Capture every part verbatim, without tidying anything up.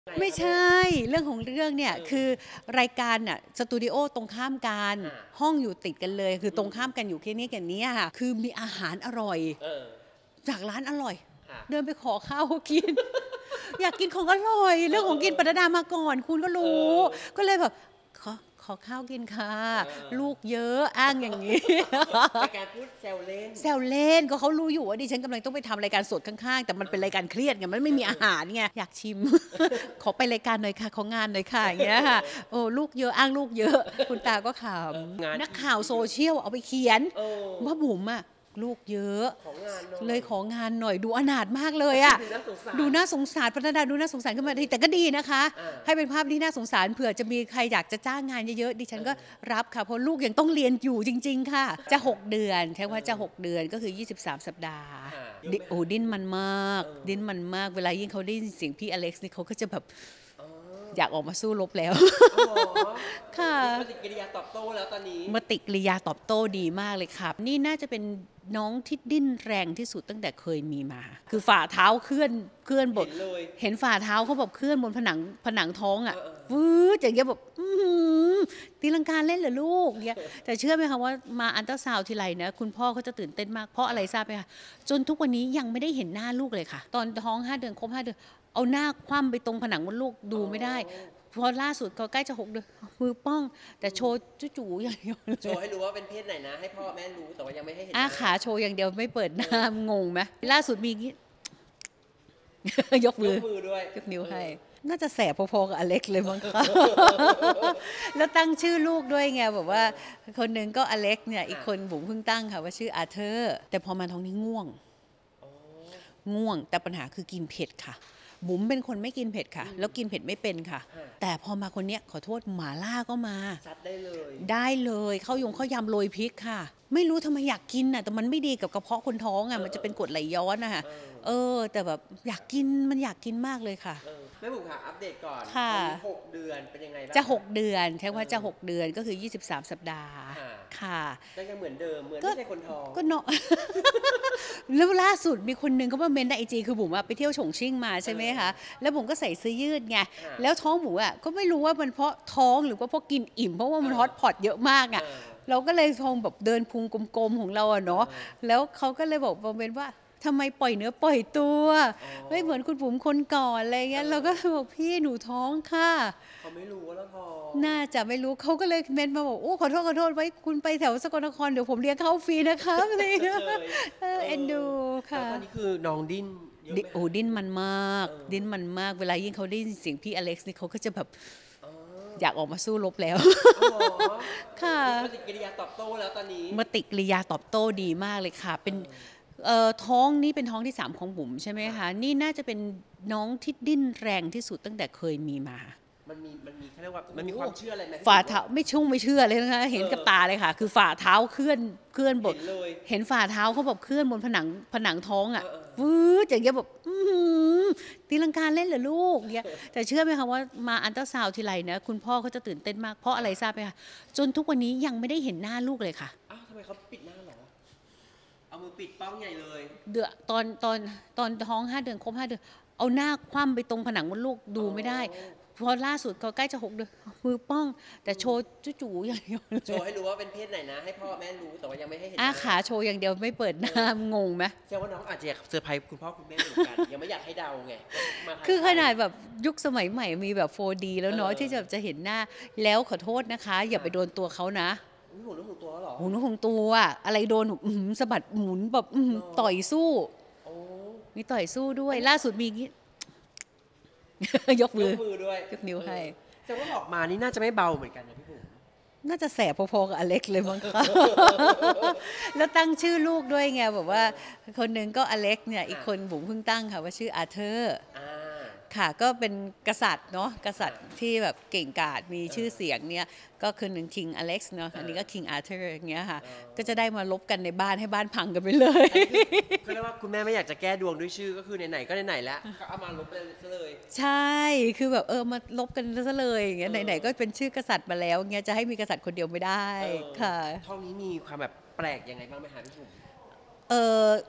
ไม่ใช่เรื่องของเรื่องเนี่ยคือรายการน่ะสตูดิโอตรงข้ามกันห้องอยู่ติดกันเลยคือตรงข้ามกันอยู่แค่นี้กันนี้ค่ะคือมีอาหารอร่อยจากร้านอร่อยเดินไปขอข้าวกินอยากกินของอร่อยเรื่องของกินปรดามาก่อนคุณก็รู้ก็เลยแบบขอขอข้าวกินค่ะลูกเยอะอ้างอย่างนี้เป็นการพูดแซวเล่นแซวเล่นก็เขารู้อยู่ว่าดิฉันกำลังต้องไปทำรายการสดข้างๆแต่มันเป็นรายการเครียดไงมันไม่มีอาหารไงอยากชิมขอไปรายการหน่อยค่ะของงานหน่อยค่ะอย่างเงี้ยค่ะโอ้ลูกเยอะอ้างลูกเยอะคุณตาก็ขำนักข่าวโซเชียลเอาไปเขียนว่าบุ๋มอะลูกเยอะเลยของานหน่อยดูอนาถมากเลยอะดูน่าสงสารพัฒนาดูน่าสงสารขึ้นมาทีแต่ก็ดีนะคะให้เป็นภาพที่น่าสงสารเผื่อจะมีใครอยากจะจ้างงานเยอะๆดิฉันก็รับค่ะเพราะลูกยังต้องเรียนอยู่จริงๆค่ะจะหกเดือนใช่ว่าจะหกเดือนก็คือยี่สิบสามสัปดาห์โอ้ดิ้นมันมากดิ้นมันมากเวลายิ่งเขาได้ยินเสียงพี่อเล็กซ์นี่เขาก็จะแบบอยากออกมาสู้รบแล้วค่ะปฏิกิริยาตอบโต้แล้วตอนนี้ปฏิกิริยาตอบโต้ดีมากเลยครับนี่น่าจะเป็นน้องที่ดิ้นแรงที่สุดตั้งแต่เคยมีมาคือฝ่าเท้าเคลื่อนเคลื่อนบนเห็นฝ่าเท้าเขาแบบเคลื่อนบนผนังผนังท้องอ่ะวืดอย่างเงี้ยแบบตีลังกาเล่นเหรอลูกเนี่ยแต่เชื่อไหมคะว่ามาอันเตอร์ซาวด์ทีไรนะคุณพ่อเขาจะตื่นเต้นมากเพราะอะไรทราบไหมคะจนทุกวันนี้ยังไม่ได้เห็นหน้าลูกเลยค่ะตอนท้องห้าเดือนครบห้าเดือนเอาหน้าคว่ำไปตรงผนังมดลูกดูไม่ได้พอล่าสุดเขาใกล้จะหกเดือนมือป้องแต่โชว์จู่ๆอย่างเดียวโชว์ให้รู้ว่าเป็นเพศไหนนะให้พ่อแม่รู้แต่ว่ายังไม่ให้เห็นอาขาโชว์อย่างเดียวไม่เปิดหน้างงไหมล่าสุดมีงี้ยกมือยกมือด้วยยกนิ้วให้น่าจะแสบพอๆกับอเล็กเลยมั้งคะแล้วตั้งชื่อลูกด้วยไงแบบว่าคนหนึ่งก็อเล็กเนี่ยอีกคนบุ๋มเพิ่งตั้งค่ะว่าชื่ออาเธอร์แต่พอมาท้องนี้ง่วงง่วงแต่ปัญหาคือกินเผ็ดค่ะบุ๋มเป็นคนไม่กินเผ็ดค่ะแล้วกินเผ็ดไม่เป็นค่ะแต่พอมาคนเนี้ยขอโทษหม่าล่าก็มาซัดได้เลยได้เลยข้าวยงข้าวยำโรยพริกค่ะไม่รู้ทำไมอยากกินน่ะแต่มันไม่ดีกับกระเพาะคนท้องอ่ะมันจะเป็นกรดไหลย้อนนะคะเออแต่แบบอยากกินมันอยากกินมากเลยค่ะแม่บุ๋มค่ะอัปเดตก่อนค่ะหกเดือนเป็นยังไงบ้างจะหกเดือนใช่ว่าจะหกเดือนก็คือยี่สิบสามสัปดาห์ค่ะก็ยังเหมือนเดิมเหมือนไม่ใช่คนท้องก็เนาะแล้วล่าสุดมีคนนึงเขามาเมนในไอจีคือบุ๋มไปเที่ยวฉงชิ่งมาใช่ไหมคะแล้วบุ๋มก็ใส่เสื้อยืดไงแล้วท้องบุ๋มอ่ะก็ไม่รู้ว่ามันเพราะท้องหรือว่าเพราะกินอิ่มเพราะว่ามันฮอตพอตเยอะมากอ่ะเราก็เลยทงแบบเดินพุงกลมๆของเราอะเนาะแล้วเขาก็เลยบอกมาเมนว่าทำไมปล่อยเนื้อปล่อยตัวไม่เหมือนคุณบุ๋มคนก่อนอะไรเงี้ยเราก็บอกพี่หนูท้องค่ะเขาไม่รู้ว่าเราท้องน่าจะไม่รู้เขาก็เลยเมนมาบอกโอ้ขอโทษขอโทษไว้คุณไปแถวสกลนครเดี๋ยวผมเลี้ยงข้าวฟรีนะคะอะไรเงี้ยเอ็นดูค่ะตอนนี้คือน้องดิ้นโอ้ดิ้นมันมากดิ้นมันมากเวลายิ่งเขาได้ยินเสียงพี่อเล็กซ์นี่เขาก็จะแบบอยากออกมาสู้รบแล้วค่ะปฏิกิริยาตอบโต้แล้วตอนนี้ปฏิกิริยาตอบโต้ดีมากเลยค่ะเป็นท้องนี้เป็นท้องที่สามของบุ๋มใช่ไหมคะนี่น่าจะเป็นน้องที่ดิ้นแรงที่สุดตั้งแต่เคยมีมามันมีมันมีเขาเรียกว่ามันมีความเชื่ออะไรไหมฝ่าเท้าไม่ชุ่งไม่เชื่อเลยนะคะเห็นกับตาเลยค่ะคือฝ่าเท้าเคลื่อนเคลื่อนบนเห็นฝ่าเท้าเขาแบบเคลื่อนบนผนังผนังท้องอ่ะวืดอย่างเงี้ยแบบตีลังกาเล่นเหรอลูกเนี่ยแต่เชื่อไหมคะว่ามาอันเตอร์ซาวด์ทีไรนะคุณพ่อเขาจะตื่นเต้นมากเพราะอะไรทราบไหมคะจนทุกวันนี้ยังไม่ได้เห็นหน้าลูกเลยค่ะอ้าวทำไมเขาปิดหน้าหรอเอามือปิดป้องใหญ่เลยเดือตอนตอนตอนท้องห้าเดือนครบห้าเดือนเอาหน้าคว่ำไปตรงผนังมดลูกดูไม่ได้พอล่าสุดเขาใกล้จะหกเดือนมือป้องแต่โชว์จู่ๆอย่างเดียวโชว์ให้รู้ว่าเป็นเพศไหนนะให้พ่อแม่รู้แต่ว่ายังไม่ให้เห็นอาขาโชว์อย่างเดียวไม่เปิดหน้างงไหมแสดงว่าน้องอาจจะเซอร์ไพรส์คุณพ่อคุณแม่เหมือนกันยังไม่อยากให้เดาไงคือขนาดแบบยุคสมัยใหม่มีแบบ โฟร์ดี แล้วเนาะที่จะจะเห็นหน้าแล้วขอโทษนะคะอย่าไปโดนตัวเขานะหูนุ่งตัวหรอหูนุ่งตัวอะไรโดนสะบัดหมุนแบบต่อยสู้มีต่อยสู้ด้วยล่าสุดมีงี้ยกมือด้วยยกนิ้วให้แต่ว่าออกมานี่น่าจะไม่เบาเหมือนกันนะพี่บุ๋มน่าจะแสบพอๆกับอเล็กเลยมั้งคะแล้วตั้งชื่อลูกด้วยไงแบบว่าคนหนึ่งก็อเล็กเนี่ยอีกคนบุ๋มเพิ่งตั้งค่ะว่าชื่ออาเธอร์ค่ะก็เป็นกษัตริย์เนาะกษัตริย์ที่แบบเก่งกาจมีชื่อเสียงเนี่ยก็คือหนึ่งคิงอเล็กซ์เนาะอันนี้ก็คิงอาเธอร์อย่างเงี้ยค่ะก็จะได้มาลบกันในบ้านให้บ้านพังกันไปเลยคือเรียกว่าคุณแม่ไม่อยากจะแก้ดวงด้วยชื่อก็คือไหนๆก็ไหนๆแล้วก็เอามาลบเลยใช่คือแบบเออมาลบกันซะเลยอย่างเงี้ยไหนๆก็เป็นชื่อกษัตริย์มาแล้วเงี้ยจะให้มีกษัตริย์คนเดียวไม่ได้ค่ะท้องนี้มีความแบบแปลกยังไงบ้างไหมคะพี่บุ๋มเออ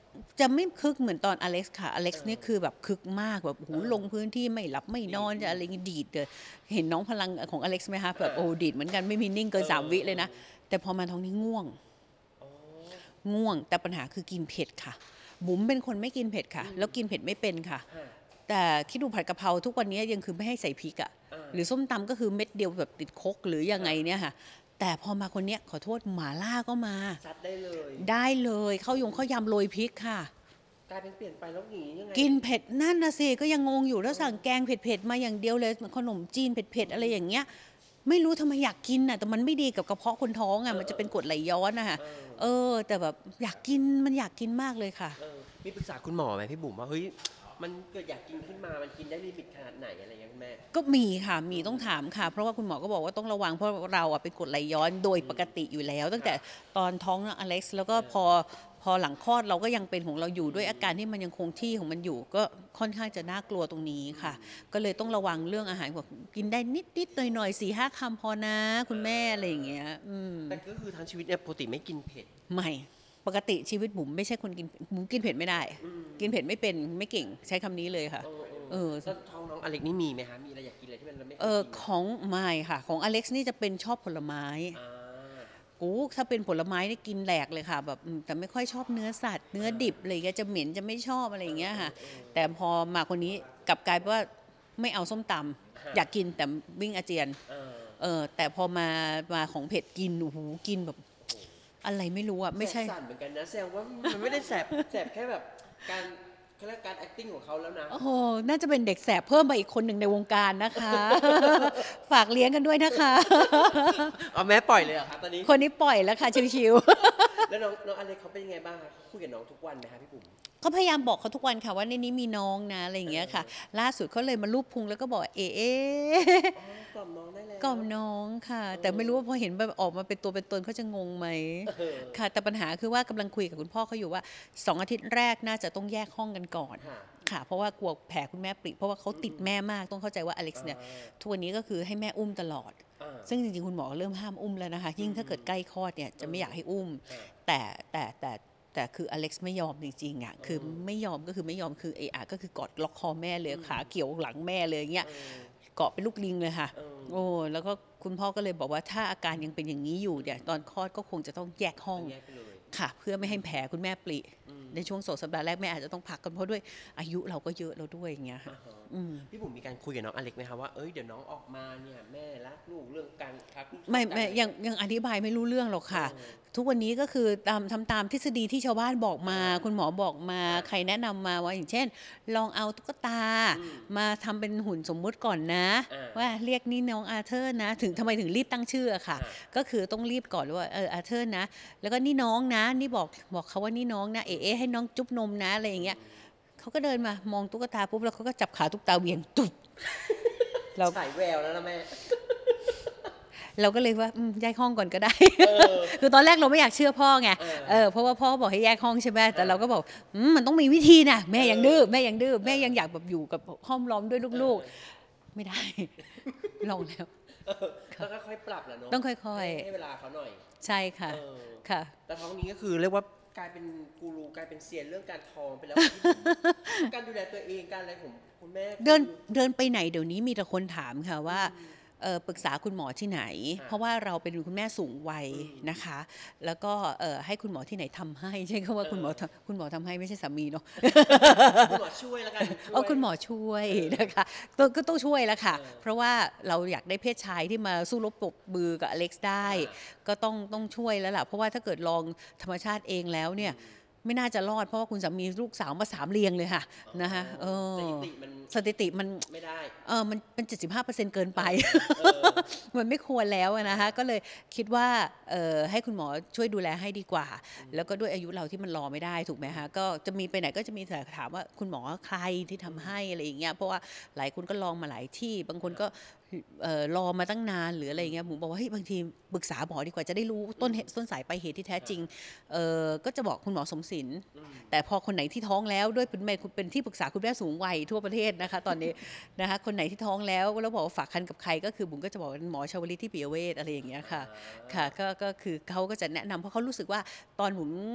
จะไม่คึกเหมือนตอนอเล็กซ์ค่ะอเล็กซ์นี่คือแบบคึกมากแบบโอ้โหลงพื้นที่ไม่หลับไม่นอนจะอะไรเงี้ยดีดเลยเห็นน้องพลังของอเล็กซ์ไหมคะแบบโอ้ดีดเหมือนกันไม่มีนิ่งเกินสามวิเลยนะแต่พอมาท้องนี้ง่วงง่วงแต่ปัญหาคือกินเผ็ดค่ะบุ๋มเป็นคนไม่กินเผ็ดค่ะแล้วกินเผ็ดไม่เป็นค่ะแต่คิดดูผัดกะเพราทุกวันนี้ยังคือไม่ให้ใส่พริกอ่ะหรือส้มตำก็คือเม็ดเดียวแบบติดคกหรือยังไงเนี่ยค่ะแต่พอมาคนเนี้ยขอโทษหม่าล่าก็มาซัดได้เลยได้เลยข้าวยงข้าวยำโรยพริกค่ะกลายเป็นเปลี่ยนไปแล้วหนียังไงกินเผ็ดนั่นนะสิก็ยังงงอยู่แล้วสั่งแกงเผ็ดๆมาอย่างเดียวเลยขนมจีนเผ็ดๆอะไรอย่างเงี้ยไม่รู้ทำไมอยากกินน่ะแต่มันไม่ดีกับกระเพาะคนท้องอ่ะมันจะเป็นกรดไหลย้อนนะคะเออแต่แบบอยากกินมันอยากกินมากเลยค่ะมีปรึกษาคุณหมอไหมพี่บุ๋มว่าเฮ้ยมันเกิดอยากกินขึ้นมามันกินได้ลิมิตขนาดไหนอะไรอย่างเงี้ยคุณแม่ก็มีค่ะมีต้องถามค่ะเพราะว่าคุณหมอก็บอกว่าต้องระวังเพราะเราอ่ะเป็นกรดไหลย้อนโดยปกติอยู่แล้ว ตั้งแต่ตอนท้องน้องอเล็กซ์แล้วก็พอพอหลังคลอดเราก็ยังเป็นของเราอยู่ด้วยอาการที่มันยังคงที่ของมันอยู่ก็ค่อนข้างจะน่ากลัวตรงนี้ค่ะก็เลยต้องระวังเรื่องอาหารบอกกินได้นิดนิดหน่อยหน่อยสี่ห้าคำพอนะคุณแม่อะไรอย่างเงี้ยแต่ก็คือทั้งชีวิตเนี่ยปกติไม่กินเผ็ดไม่ปกติชีวิตบุ๋มไม่ใช่คนกินบุ๋มกินเผ็ดไม่ได้กินเผ็ดไม่เป็นไม่เก่งใช้คำนี้เลยค่ะเออท้องน้องอเล็กนี่มีไหมคะมีอะไรอยากกินอะไรที่มันไม่เออของไม่ค่ะของอเล็กซ์นี่จะเป็นชอบผลไม้กูถ้าเป็นผลไม้นี่กินแหลกเลยค่ะแบบแต่ไม่ค่อยชอบเนื้อสัตว์เนื้อดิบอะไรเงี้ยจะเหม็นจะไม่ชอบอะไรอย่างเงี้ยค่ะแต่พอมาคนนี้กลับกลายเป็นว่าไม่เอาส้มตำอยากกินแต่วิ่งอาเจียนเออแต่พอมามาของเผ็ดกินโอ้โหกินแบบอะไรไม่รู้อะไม่ใช่สั่นเหมือนกันนะแซวว่ามันไม่ได้แสบแสบแค่แบบการเขาเรียกการ acting ของเขาแล้วนะโอ้โหน่าจะเป็นเด็กแสบเพิ่มมาอีกคนหนึ่งในวงการนะคะฝากเลี้ยงกันด้วยนะคะเอาแม่ปล่อยเลยเหรอคะตอนนี้คนนี้ปล่อยแล้วค่ะชิวๆแล้วน้องน้องอเล็กเขาเป็นยังไงบ้างคะคุยกับน้องทุกวันไหมคะพี่บุ๋มก็พยายามบอกเขาทุกวันค่ะว่าในนี้มีน้องนะอะไรอย่างเงี้ยค่ะล่าสุดเขาเลยมาลูบพุงแล้วก็บอกเอ๊ะกล่อมน้องได้แล้วกล่อมน้องค่ะแต่ไม่รู้ว่าพอเห็นแบบออกมาเป็นตัวเป็นตนเขาจะงงไหมค่ะแต่ปัญหาคือว่ากำลังคุยกับคุณพ่อเขาอยู่ว่าสองอาทิตย์แรกน่าจะต้องแยกห้องกันก่อนค่ะเพราะว่ากลัวแผลคุณแม่ปริเพราะว่าเขาติดแม่มากต้องเข้าใจว่าอเล็กซ์เนี่ยทุกวันนี้ก็คือให้แม่อุ้มตลอดซึ่งจริงๆคุณหมอเริ่มห้ามอุ้มแล้วนะคะยิ่งถ้าเกิดใกล้คลอดเนี่ยจะไม่อยากให้อุ้มแต่แต่แต่แต่คืออเล็กซ์ไม่ยอมจริงๆอ่ะคือไม่ยอมก็คือไม่ยอมคือเออะก็คือกอดล็อกคอแม่เลยขาเกี่ยวหลังแม่เลยอย่างเงี้ยเกาะเป็นลูกลิงเลยค่ะโอ้แล้วก็คุณพ่อก็เลยบอกว่าถ้าอาการยังเป็นอย่างนี้อยู่เนี่ยตอนคลอดก็คงจะต้องแยกห้องค่ะเพื่อไม่ให้แผลคุณแม่ปริในช่วงสองสัปดาห์แรกแม่อาจจะต้องพักกันเพราะด้วยอายุเราก็เยอะแล้วด้วยอย่างเงี้ยค่ะพี่บุ๋มมีการคุยกับน้องอเล็กไหมคะว่าเอ้ยเดี๋ยวน้องออกมาเนี่ยแม่รักลูกเรื่องการพักไม่ไม่ยังยังอธิบายไม่รู้เรื่องหรอกค่ะทุกวันนี้ก็คือตามทำตามทฤษฎีที่ชาวบ้านบอกมาคุณหมอบอกมาใครแนะนำมาว่าอย่างเช่นลองเอาตุ๊กตามาทำเป็นหุ่นสมมุติก่อนนะว่าเรียกนี่น้องอาเธอร์นะถึงทำไมถึงรีบตั้งชื่อค่ะก็คือต้องรีบก่อนว่าเอออาเธอร์นะแล้วก็นี่น้องนะนี่บอกบอกเขาว่านี่น้องนะเอ๋ให้น้องจุ๊บนมนะอะไรอย่างเงี้ยเขาก็เดินมามองตุ๊กตาปุ๊บแล้วเขาก็จับขาตุ๊กตาเวียงตุ๊บเราใส่แววแล้วนะแม่เราก็เลยว่าแยกห้องก่อนก็ได้คือตอนแรกเราไม่อยากเชื่อพ่อไงเออเพราะว่าพ่อบอกให้แยกห้องใช่ไหมแต่เราก็บอกมันต้องมีวิธีนะแม่ยังดื้อแม่ยังดื้อแม่ยังอยากแบบอยู่กับห้อมล้อมด้วยลูกๆไม่ได้ลองแล้วต้องค่อยๆปรับแหละเนาะต้องค่อยๆให้เวลาเขาหน่อยใช่ค่ะค่ะแต่ท้องนี้ก็คือเรียกว่ากลายเป็นกูรูกลายเป็นเซียนเรื่องการท้องไปแล้วการดูแลตัวเองการอะไรของคุณแม่เดินเดินไปไหนเดี๋ยวนี้มีแต่คนถามค่ะว่าปรึกษาคุณหมอที่ไหนเพราะว่าเราเป็นคุณแม่สูงวัยนะคะแล้วก็ให้คุณหมอที่ไหนทำให้ใช่คำว่าคุณหมอคุณหมอทำให้ไม่ใช่สามีเนาะคุณหมอช่วยแล้วกันเออคุณหมอช่วยนะคะก็ต้องช่วยแล้วค่ะเพราะว่าเราอยากได้เพศชายที่มาสู้รบปรบมือกับอเล็กซ์ได้ก็ต้องต้องช่วยแล้วล่ะเพราะว่าถ้าเกิดลองธรรมชาติเองแล้วเนี่ยไม่น่าจะรอดเพราะว่าคุณสามีลูกสาวมาสามเรียงเลยค่ะนะคะเออสถิติมันไม่ได้เออมันเป็น เจ็ดสิบห้าเปอร์เซ็นต์ เกินไปมันไม่ควรแล้วนะคะก็เลยคิดว่าเออให้คุณหมอช่วยดูแลให้ดีกว่าแล้วก็ด้วยอายุเราที่มันรอไม่ได้ถูกไหมคะก็จะมีไปไหนก็จะมีแต่ถามว่าคุณหมอใครที่ทำให้อะไรอย่างเงี้ยเพราะว่าหลายคนก็ลองมาหลายที่บางคนก็รอมาตั้งนานหรืออะไรเงี้ยผมบอกว่าเฮ้ยบางทีปรึกษาหมอดีกว่าจะได้รู้ต้นต้นสายปลายเหตุที่แท้จริงเออก็จะบอกคุณหมอสมศิลป์แต่พอคนไหนที่ท้องแล้วด้วยเป็นเป็นที่ปรึกษาคุณแม่สูงวัยทั่วประเทศนะคะตอนนี้นะคะคนไหนที่ท้องแล้วแล้วบอกว่าฝากคันกับใครก็คือบุ๋มก็จะบอกหมอชาวลิตที่ปิยเวชอะไรอย่างเงี้ยค่ะค่ะก็ก็คือเขาก็จะแนะนำเพราะเขารู้สึกว่าตอนบุ๋ม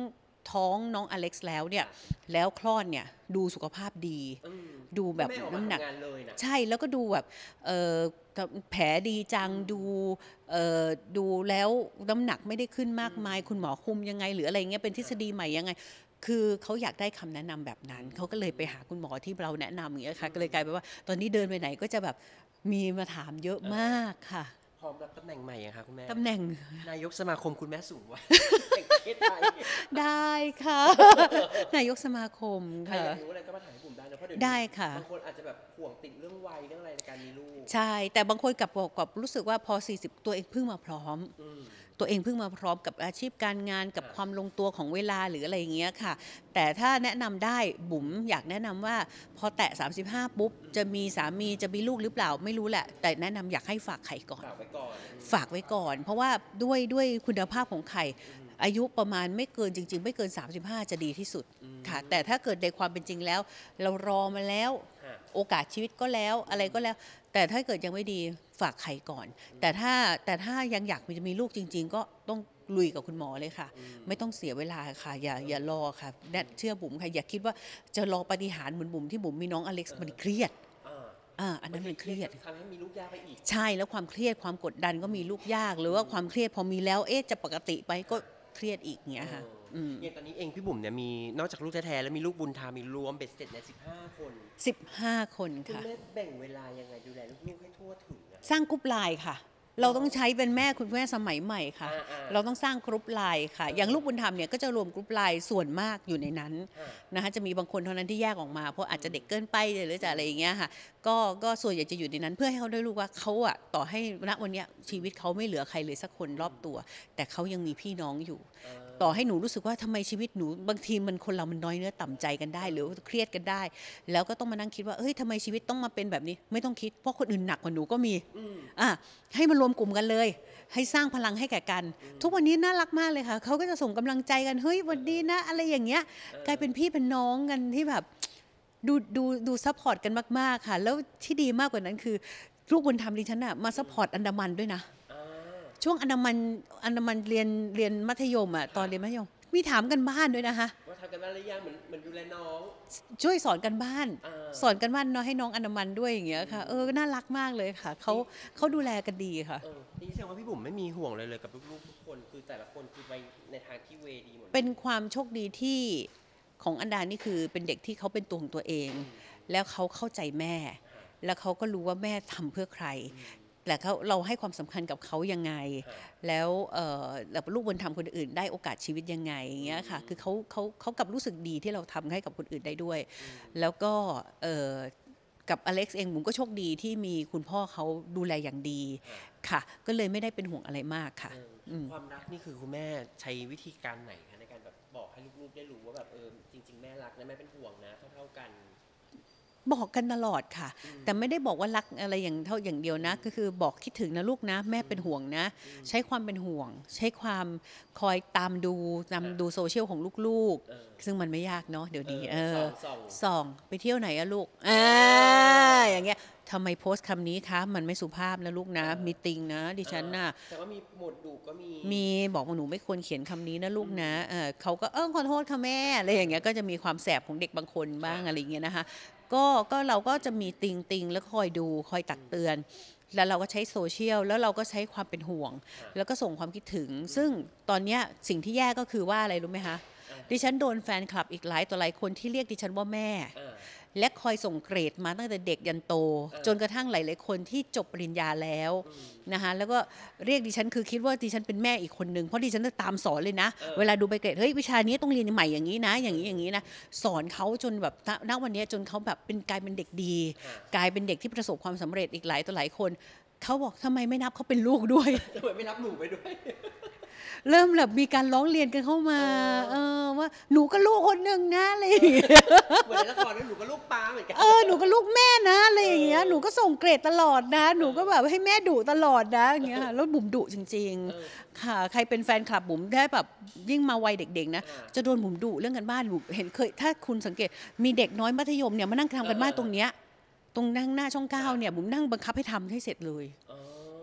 ท้องน้องอเล็กซ์แล้วเนี่ยแล้วคลอดเนี่ยดูสุขภาพดีอืมดูแบบไม่ออกมาน้ำหนักทำงานเลยนะใช่แล้วก็ดูแบบเอ่อแผลดีจังดูเอ่อดูแล้วน้ำหนักไม่ได้ขึ้นมากมาย คุณหมอคุมยังไงหรืออะไรเงี้ยเป็นทฤษฎีใหม่ยังไง คือเขาอยากได้คำแนะนำแบบนั้นเขาก็เลยไปหาคุณหมอที่เราแนะนำอย่างเงี้ยค่ะก็เลยกลายเป็นว่าตอนนี้เดินไปไหนก็จะแบบมีมาถามเยอะมากค่ะพร้อมรับตำแหน่งใหม่ยังคะคุณแม่ตำแหน่งนายกสมาคมคุณแม่สูงวัยแห่งประเทศไทยได้ค่ะ นายกสมาคมใครค่ะอยากรู้อะไรก็มาถามให้ผมได้นะเพราะเดี๋ยวนี้ได้ค่ะบางคนอาจจะแบบห่วงติดเรื่องวัยเรื่องอะไรในการมีลูกใช่ แต่บางคนกลับบอกกับรู้สึกว่าพอ สี่สิบ ตัวเองเพิ่งมาพร้อมอืมตัวเองเพิ่งมาพร้อมกับอาชีพการงานกับอ่าความลงตัวของเวลาหรืออะไรอย่างเงี้ยค่ะ แต่ถ้าแนะนำได้บุ๋มอยากแนะนำว่าพอแตะ สามสิบห้า ปุ๊บ จะมีสามีจะมีลูกหรือเปล่าไม่รู้แหละ แต่แนะนำอยากให้ฝากไข่ก่อนฝากไว้ก่อนฝากไว้ก่อน เพราะว่าด้วยด้วยคุณภาพของไข่ อายุประมาณไม่เกินจริง ๆ ไม่เกิน สามสิบห้า จะดีที่สุดค่ะ แต่ถ้าเกิดในความเป็นจริงแล้ว เรารอมาแล้วค่ะโอกาสชีวิตก็แล้วอะไรก็แล้ว แต่ถ้าเกิดยังไม่ดีฝากไข่ก่อน แต่ถ้าแต่ถ้ายังอยากจะมีลูกจริง ๆ ก็ต้องลุยกับคุณหมอเลยค่ะ ไม่ต้องเสียเวลาค่ะ อย่าอย่ารอค่ะแนทเชื่อบุ๋มค่ะอย่าคิดว่าจะรอปาฏิหาริย์เหมือนบุ๋มที่บุ๋มมีน้องอเล็กซ์มันเครียดอ่าอ่าอันนั้นมันเครียดทำให้มีลูกยากไปอีกใช่แล้วความเครียดความกดดันก็มีลูกยาก หรือว่าความเครียดพอมีแล้วเอ๊ะจะปกติไปก็เครียดอีกเงี้ยค่ะ อืมอย่างตอนนี้เองพี่บุ๋มเนี่ยมีนอกจากลูกแท้ๆแล้วมีลูกบุญธรรมมีรวมเบ็ดเสร็จเนี่ยสิบห้าคนสิบห้า คนคุณค่ะแม่แบ่งเวลายังไงดูแลลูกๆให้ทั่วถึงอะสร้างกรุ๊ปไลน์ค่ะ เราต้องใช้เป็นแม่คุณแม่สมัยใหม่ค่ะอ่าๆเราต้องสร้างกรุ๊ปไลน์ค่ะ อย่างลูกบุญธรรมเนี่ยก็จะรวมกรุ๊ปไลน์ส่วนมากอยู่ในนั้นอ่านะคะจะมีบางคนเท่านั้นที่แยกออกมา เพราะอาจจะเด็กเกินไปหรือจะอะไรอย่างเงี้ยค่ะก็ก็ส่วนใหญ่จะอยู่ในนั้นเพื่อให้เขาได้รู้ว่าเขาอะต่อให้ณวันเนี้ยชีวิตเขาไม่เหลือใครเลยสักคนรอบตัว แต่เขายังมีพี่น้องอยู่เออต่อให้หนูรู้สึกว่าทำไมชีวิตหนูบางทีมันคนเรามันน้อยเนื้อต่ำใจกันได้ หรือเครียดกันได้ แล้วก็ต้องมานั่งคิดว่าเฮ้ยทำไมชีวิตต้องมาเป็นแบบนี้ ไม่ต้องคิดเพราะคนอื่นหนักกว่าหนูก็มีอืมอ่ะให้มารวมกลุ่มกันเลย ให้สร้างพลังให้แก่กัน ทุกวันนี้น่ารักมากเลยค่ะเขาก็จะส่งกำลังใจกันเฮ้ยวันดีนะ อะไรอย่างเงี้ยกลายเป็นพี่เป็นน้องกันที่แบบดูดูดูซัพพอร์ตกันมากๆค่ะ แล้วที่ดีมากกว่านั้นคือลูกบุญธรรมดิฉันอะมาซัพพอร์ตอันดามันด้วยนะอ่าช่วงอันดามันอันดามันเรียนเรียนมัธยมอ่ะตอนเรียนมัธยมมีถามกันบ้านด้วยนะคะว่าทำกันบ้านหรือยังเหมือนเหมือนดูแลน้องช่วยสอนกันบ้านอ่าสอนกันบ้านเนาะให้น้องอันดามันด้วยอย่างเงี้ยค่ะเออน่ารักมากเลยค่ะเขาเขาดูแลกันดีค่ะเออนี่แสดงว่าพี่บุ๋มไม่มีห่วงเลยเลยกับลูกๆทุกคนคือแต่ละคนคือไปในทางที่เวดีหมดลยเป็นความโชคดีที่ของอันดานี่คือเป็นเด็กที่เขาเป็นตัวของตัวเอง แล้วเขาเข้าใจแม่ แล้วเขาก็รู้ว่าแม่ทำเพื่อใคร แต่เขาเราให้ความสำคัญกับเขายังไง แล้วเอ่อแล้วลูกบุญธรรมคนอื่นได้โอกาสชีวิตยังไงอย่างเงี้ยค่ะคือเขาเขาเขากลับรู้สึกดีที่เราทำให้กับคนอื่นได้ด้วย แล้วก็เอ่อกับอเล็กซ์เองผมก็โชคดีที่มีคุณพ่อเขาดูแลอย่างดีค่ะ ก็เลยไม่ได้เป็นห่วงอะไรมากค่ะเอออืมความรักนี่คือคุณแม่ใช้วิธีการไหนคะในการแบบบอกให้ลูกๆได้รู้ว่าแบบเออจริง ๆ แม่รักนะแม่เป็นห่วงนะเท่าๆกันบอกกันตลอดค่ะ แต่ไม่ได้บอกว่ารักอะไรอย่างเท่าอย่างเดียวนะ ก็คือบอกคิดถึงนะลูกนะ แม่เป็นห่วงนะ ใช้ความเป็นห่วง ใช้ความคอยตามดูตามดูโซเชียลของลูกเออๆ ซึ่งมันไม่ยากเนาะเดี๋ยวนี้เอเอออส่องส่องไปเที่ยวไหนอะลูกอ่าอย่างเงี้ยทำไมโพสต์คำนี้คะ มันไม่สุภาพนะลูกนะ มีติงนะ ดิฉันน่ะแต่ว่ามีหมวดดุก็มีมีบอกว่าหนูไม่ควรเขียนคำนี้นะลูกนะเออเขาก็เออขอโทษค่ะแม่อะไรอย่างเงี้ยก็จะมีความแสบของเด็กบางคนบ้างอะไรอย่างเงี้ยนะคะก็ก็เราก็จะมีติงติงแล้วคอยดูคอยตักเตือน แล้วเราก็ใช้โซเชียลแล้วเราก็ใช้ความเป็นห่วง แล้วก็ส่งความคิดถึง ซึ่งตอนเนี้ยสิ่งที่แย่ก็คือว่าอะไรรู้ไหมคะดิฉันโดนแฟนคลับอีกหลายต่อหลายคนที่เรียกดิฉันว่าแม่อ่าและคอยส่งเกรดมาตั้งแต่เด็กยันโต จนกระทั่งหลายๆคนที่จบปริญญาแล้วนะคะแล้วก็เรียกดิฉันคือคิดว่าดิฉันเป็นแม่อีกคนนึงเพราะดิฉันจะตามสอนเลยนะ เวลาดูใบเกรดเฮ้ยวิชานี้ต้องเรียนใหม่อย่างนี้นะ อย่างนี้อย่างนี้นะสอนเขาจนแบบณวันนี้จนเขาแบบเป็นกลายเป็นเด็กดี กลายเป็นเด็กที่ประสบความสำเร็จอีกหลายต่อหลายคนเขาบอกทำไมไม่นับเขาเป็นลูกด้วยทำไมไม่รับหนูไปด้วยเริ่มแบบมีการร้องเรียนกันเข้ามาเออว่าหนูก็ลูกคนหนึ่งนะอะไรอย่างเงี้ยเหมือนในละครนั่นหนูก็ลูกปลาเหมือนกันเออหนูก็ลูกแม่นะอะไรอย่างเงี้ยหนูก็ส่งเกรดตลอดนะ หนูก็แบบให้แม่ดุตลอดนะอย่างเงี้ยค่ะแล้วบุ๋มดุจริงเออๆ ค่ะ ใครเป็นแฟนคลับบุ๋มได้แบบยิ่งมาวัยเด็กๆนะอ่าจะโดนบุ๋มดุเรื่องกันบ้านบุ๋มเห็นเคยถ้าคุณสังเกตมีเด็กน้อยมัธยมเนี่ยมานั่งทำกันบ้านเออตรงเนี้ยตรงนั่งหน้าช่องเก้าเนี่ยบุ๋มนั่งบังคับให้ทำให้เสร็จเลยอ๋อ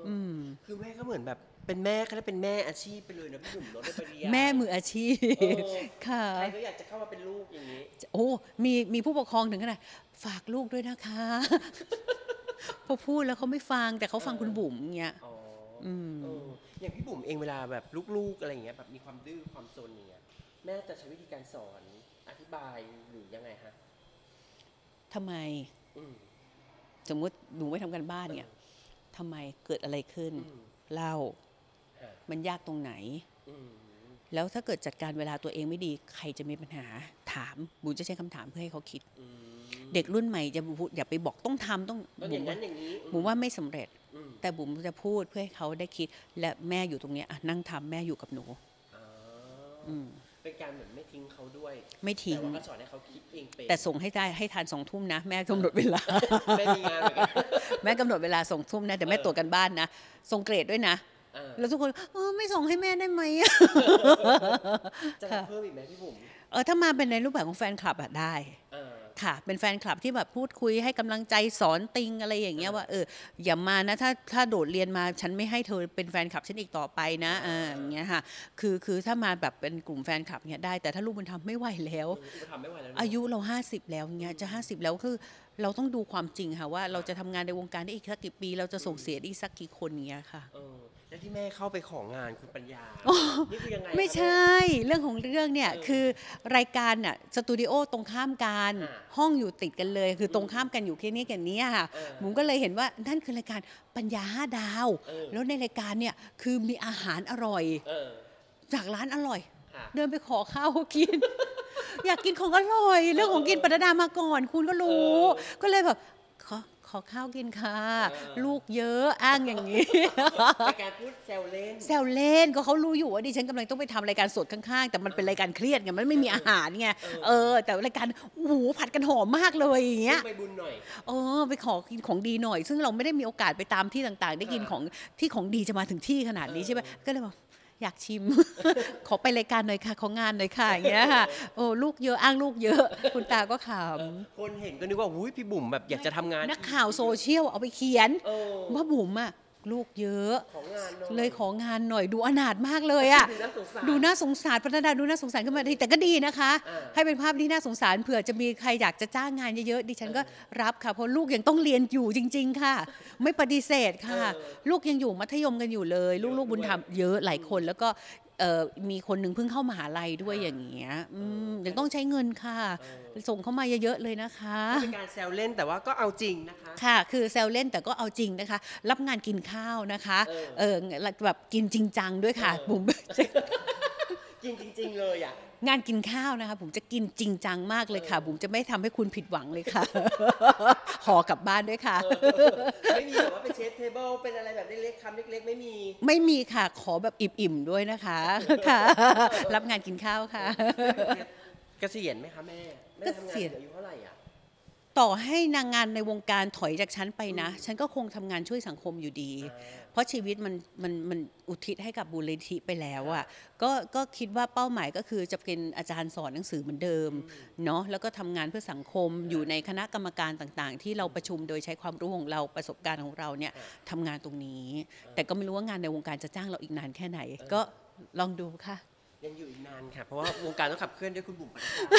อืมคือแม่ก็เหมือนแบบเป็นแม่ก็ได้เป็นแม่อาชีพไปเลยนะพี่บุ๋มเนาะในปริยายแม่มืออาชีพเออค่ะใครก็อยากจะเข้ามาเป็นลูกอย่างนี้โอ้มีมีผู้ปกครองถึงขนาดฝากลูกด้วยนะคะ พอพูดแล้วเขาไม่ฟังแต่เขาฟังคุณบุ๋มเงี้ยอ๋ออืมเอออย่างพี่บุ๋มเองเวลาแบบลูกๆอะไรอย่างเงี้ยแบบมีความดื้อความซนอย่างเงี้ยแม่จะใช้วิธีการสอนอธิบายหรือยังไงฮะทำไมอืมสมมติหนูไม่ทำกันบ้านเนี่ยทำไมเกิดอะไรขึ้นอืมเล่าฮะมันยากตรงไหนอืมแล้วถ้าเกิดจัดการเวลาตัวเองไม่ดี ใครจะมีปัญหาถามบุ๋มจะใช้คำถามเพื่อให้เขาคิดอืมเด็กรุ่นใหม่จะพูดอย่าไปบอกต้องทำต้องต้องอบุ๋ย่าม งนั้ว่านอย่างนี้บุ๋มว่าไม่สำเร็จอืมแต่บุ๋มจะพูดเพื่อให้เขาได้คิด และแม่อยู่ตรงเนี้ยอ่ะนั่งทำแม่อยู่กับหนูอ๋ออืมเป็นการเหมือนไม่ทิ้งเขาด้วยไม่ทิ้งแต่ว่าก็สอนให้เขาคิดเองเป็นแต่ส่งให้ได้ให้ทานสองทุ่มนะ แม่กำหนดเวลาไม่มีงานเหมือนกันแม่กำหนดเวลาส่งทุ่มนะแต่แม่ตรวจกันบ้านนะส่งเกรดด้วยนะเออแล้วทุกคนเออไม่ส่งให้แม่ได้ไหมอะจะรับเพิ่มอีกไหมพี่บุ๋มเออถ้ามาเป็นในรูปแบบของแฟนคลับอะได้เออค่ะ เป็นแฟนคลับที่แบบพูดคุยให้กำลังใจสอนติงอะไรอย่างเงี้ยว่าเอออย่ามานะถ้าถ้าโดดเรียนมาฉันไม่ให้เธอเป็นแฟนคลับฉันอีกต่อไปนะเอออย่างเงี้ยค่ะคือคือถ้ามาแบบเป็นกลุ่มแฟนคลับเงี้ยได้แต่ถ้าลูกมันทำไม่ไหวแล้วอุปถัมภ์ไม่ไหวแล้วเนอะอายุเราห้าสิบแล้วเงี้ยจะห้าสิบแล้วคือเราต้องดูความจริงค่ะว่าเราจะทำงานในวงการได้อีกสักกี่ปี เราจะส่งเสียได้อีกสักกี่คนเงี้ยค่ะเออแล้วที่แม่เข้าไปของงานคุณปัญญา นี่คือยังไงไม่ครับใช่เรื่องของเรื่องเนี่ยเออคือรายการน่ะสตูดิโอตรงข้ามกันอ่าห้องอยู่ติดกันเลย คือตรงข้ามกันอยู่แค่นี้แค่นี้ค่ะเออผมก็เลยเห็นว่านั่นคือรายการปัญญาห้าดาวเออแล้วในรายการเนี่ยคือมีอาหารอร่อยเออจากร้านอร่อยค่ะเดินไปขอข้าวเขากิน อยากกินของอร่อย เรื่องของกินปรดามาก่อน คุณก็รู้เออก็เลยแบบขอขอข้าวกินค่ะเออลูกเยอะอ้างอย่างนี้เป็นการพูดแซวเล่นแซวเล่นก็เขารู้อยู่ว่าดิฉันกำลังต้องไปทำรายการสดข้างๆ แต่มันเป็นรายการเครียดไงมันไม่มีอาหารไงเออเออ แต่รายการโอ้โหผัดกันหอมมากเลยอย่างเงี้ยไปบุญหน่อยเออไปขอกินของดีหน่อย ซึ่งเราไม่ได้มีโอกาสไปตามที่ต่างๆ ได้กินเออของที่ของดีจะมาถึงที่ขนาดนี้เออใช่ไหมก็เลยบอกอยากชิม ขอไปรายการหน่อยค่ะของานหน่อยค่ะอย่างเงี้ยค่ะโอ้ลูกเยอะอ้างลูกเยอะ คุณตาก็ขคนเห็นก็นึกว่าอุ้ยพี่บุ๋มแบบอยากจะทำงานำนักข่าวโซเชียลเอาไปเขียนเออว่าบุ๋มอะลูกเยอะของงานหน่อยเลยของานหน่อยดูอนาถมากเลยอะดูน่าสงสารดูน่าสงสารพัฒนาดูน่าสงสารขึ้นมาดีแต่ก็ดีนะคะอ่าให้เป็นภาพที่น่าสงสารเผื่อจะมีใครอยากจะจ้างงานเยอะๆดิฉันก็รับค่ะเพราะลูกยังต้องเรียนอยู่จริง ๆ ค่ะ ไม่ปฏิเสธค่ะ ลูกยังอยู่มัธยมกันอยู่เลย ลูกๆบุญธรรมเยอะหลายคนแล้วก็เอ่อมีคนหนึ่งเพิ่งเข้ามหาลัยด้วยอย่างเงี้ยอืมยังต้องใช้เงินค่ะ ส่งเข้ามาเยอะๆเลยนะคะเป็นการแซวเล่นแต่ว่าก็เอาจริงนะคะค่ะ คือแซวเล่นแต่ก็เอาจริงนะคะ รับงานกินข้าวนะคะเออเออแบบกินจริงจังด้วยค่ะเออบุ๋มจริงจริงๆเลยอ่ะงานกินข้าวนะคะผมจะกินจริงจังมากเลยค่ะเออผมจะไม่ทำให้คุณผิดหวังเลยค่ะ ห่อกลับบ้านด้วยค่ะเออไม่มีแบบว่าเป็นเชฟเทเบิลเป็นอะไรแบบเล็กๆคำเล็กๆไม่มีไม่มีค่ะขอแบบอิ่มๆด้วยนะคะ ค่ะ รับงานกินข้าวค่ะเกษียณไหมคะแม่แม่ทำงานเกษียณถึงอายุเท่าไหร่อ่ะต่อให้นางงานในวงการถอยจากฉันไปนะ ฉันก็คงทำงานช่วยสังคมอยู่ดีอ่าเพราะชีวิตมันมันมันอุทิศให้กับบูรณนิธิไปแล้วอะ่ะก็ก็คิดว่าเป้าหมายก็คือจะเป็นอาจารย์สอนหนังสือเหมือนเดิมเนาะแล้วก็ทำงานเพื่อสังคมอยู่ในคณะกรรมการต่างๆ ที่เราประชุมโดยใช้ความรู้ของเราประสบการณ์ของเราเนี่ยทำงานตรงนี้ แต่ก็ไม่รู้ว่างานในวงการจะจ้างเราอีกนานแค่ไหน ก็ลองดูค่ะยังอยู่อีกนานค่ะ เพราะว่าวงการต้องขับเคลื่อนด้วยคุณบุ๋มปนัดดา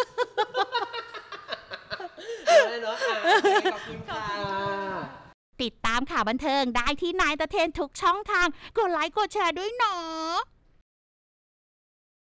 เอาเลยเนาะอ่ะโอเคขอบคุณค่ะติดตามข่าวบันเทิงได้ที่นายตะเทนทุกช่องทาง กดไลค์กดแชร์ด้วยเนาะ